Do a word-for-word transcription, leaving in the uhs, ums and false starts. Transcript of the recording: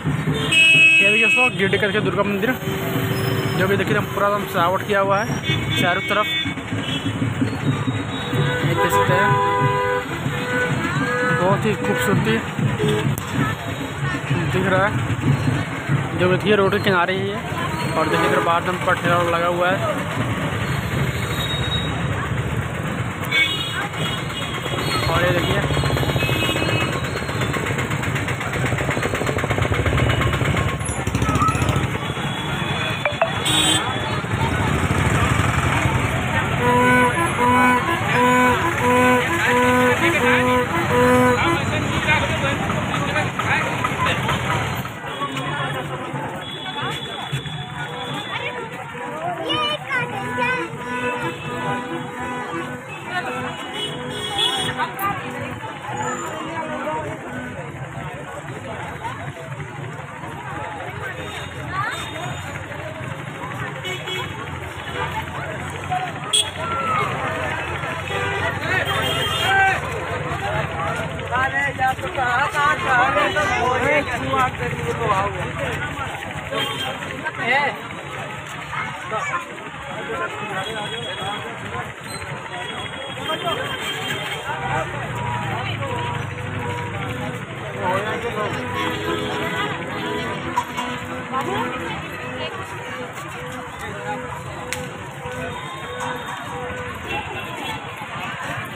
ये देखिए दोस्तों गिरडी करके दुर्गा मंदिर, जो कि देखिए पूरा एकदम सजावट किया हुआ है चारों तरफ, ये देख सकते हैं। बहुत ही खूबसूरती दिख रहा है, जो कि रोड के किनारे ही है। और देखिए इधर बाहर दम पर ठेला लगा हुआ है। और ये देखिए बाबू